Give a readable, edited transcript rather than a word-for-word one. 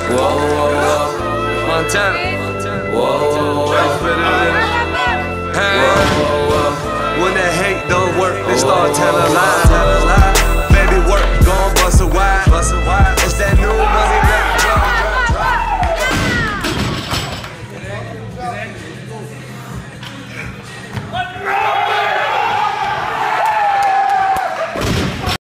Whoa, whoa, whoa. Montana. Whoa, whoa, whoa. Hey. Whoa, whoa, whoa. When that hate don't work, they start telling lies.